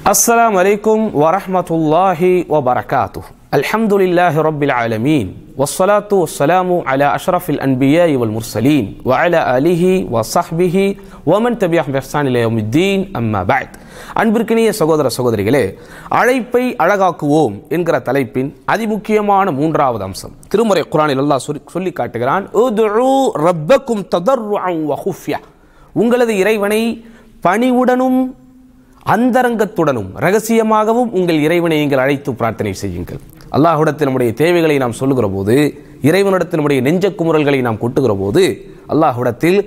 السلام عليكم ورحمة الله وبركاته. الحمد لله رب العالمين والصلاة والسلام على أشرف الأنبياء والمرسلين وعلى آله وصحبه ومن تبعهم بإحسان إلى يوم الدين أما بعد. அன்பிற்கினிய சகோதர சகோதரிகளே, அழைப்பை அழகாக்குவோம் என்கிற தலைப்பின் அதிமுக்கியமான மூன்றாவது அம்சம் திருமறை குர்ஆனில் அல்லாஹ் சொல்லி காட்டுகிறான், உதுஉ ரப்பக்கும் ததர்ருஅன் வ குஃப்யா. உங்களது இறைவனை பணிவுடனும் அந்தரங்கத்துடனும் ரகசியமாகவும் உங்கள் இறைவனை நீங்கள் அழைத்து பிரார்த்தனை செய்யுங்கள். அல்லாஹ்விடத்தில் நம்முடைய தேவைகளை நாம் சொல்லுகிற போது, இறைவனிடத்தில் நம்முடைய நெஞ்ச குமுறல்களை நாம் கொட்டுகிற போது, அல்லாஹ்விடத்தில்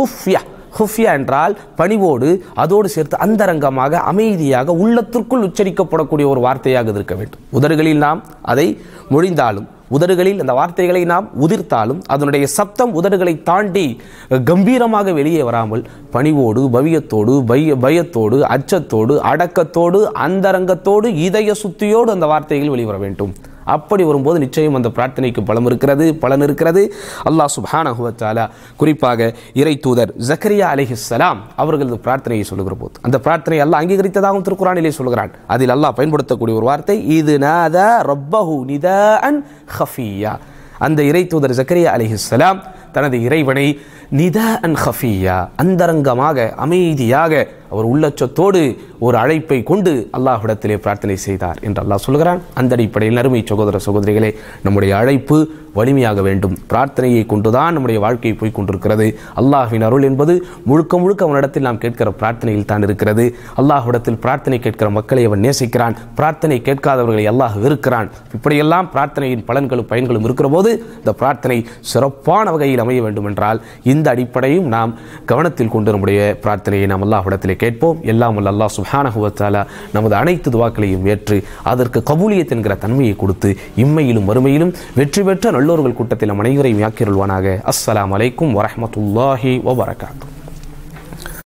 ஹுஃப்யா என்றால் பணிவோடு, அதோடு சேர்த்து அந்தரங்கமாக அமைதியாக உள்ளத்திற்குள் உச்சரிக்கப்படக்கூடிய ஒரு வார்த்தையாக இருக்க வேண்டும். உதடுகளில் நாம் அதை மொழிந்தாலும், உதடுகளில் அந்த வார்த்தைகளை நாம் உதிர்த்தாலும் அதனுடைய சப்தம் உதடுகளை தாண்டி கம்பீரமாக வெளியே வராமல் பணிவோடு, பவியத்தோடு, பயத்தோடு, அச்சத்தோடு, அடக்கத்தோடு, அந்தரங்கத்தோடு, இதய சுத்தியோடு அந்த வார்த்தைகள் வெளிவர வேண்டும். அப்படி வரும்போது நிச்சயம் அந்த பிரார்த்தனைக்கு பலன் இருக்கிறது. அல்லாஹ் சுப்ஹானஹு வ தஆலா குறிப்பாக இறை தூதர் ஜக்கரியா அலைஹிஸ்ஸலாம் அவர்களது பிரார்த்தனையை சொல்லுகிற போது அந்த பிரார்த்தனை அல்லாஹ் அங்கீகரித்ததாகவும் திருக்குர்ஆனிலே சொல்கிறான். அதில் அல்லாஹ் பயன்படுத்தக்கூடிய ஒரு வார்த்தை இது நாதா ரப்பஹு நிதாஅன் ஹஃபியா. அந்த இறை தூதர் ஜக்கரியா அலைஹிஸ்ஸலாம் தனது இறைவனை நிதாஅன் ஹஃபியா, அந்தரங்கமாக அமைதியாக அவர் உள்ளச்சத்தோடு ஒரு அழைப்பை கொண்டு அல்லாஹ்விடத்திலே பிரார்த்தனை செய்தார் என்று அல்லாஹ் சொல்கிறான். அந்த அடிப்படையில் அருமை சகோதர சகோதரிகளே, நம்முடைய அழைப்பு வலிமையாக வேண்டும். பிரார்த்தனையை கொண்டுதான் நம்முடைய வாழ்க்கை போய் கொண்டிருக்கிறது. அல்லாஹ்வின் அருள் என்பது முழுக்க முழுக்க அவனிடத்தில் நாம் கேட்கிற பிரார்த்தனையில் தான் இருக்கிறது. அல்லாஹ்விடத்தில் பிரார்த்தனை கேட்கிற மக்களை அவன் நேசிக்கிறான், பிரார்த்தனை கேட்காதவர்களை அல்லாஹ் வெறுக்கிறான். இப்படியெல்லாம் பிரார்த்தனையின் பலன்களும் பயன்களும் இருக்கிற போது இந்த பிரார்த்தனை சிறப்பான வகையில் அமைய வேண்டும் என்றால் இந்த அடிப்படையும் நாம் கவனத்தில் கொண்டு நம்முடைய பிரார்த்தனையை நாம் அல்லாஹ்விடத்திலே கேட்போம். எல்லாம் வல்ல அல்லாஹ் சுப்ஹானஹு வ தஆலா நமது அனைத்து துஆக்களையும் ஏற்று அதற்கு கபூலியத் என்கிற தன்மையை கொடுத்து இம்மையிலும் மறுமையிலும் வெற்றி பெற்ற நல்லோர்கள் கூட்டத்தில் நம் அனைவரையும் ஆக்கியருள்வானாக. அஸ்ஸலாமு அலைக்கும் வரஹ்மத்துல்லாஹி வ பரகாத்துஹு.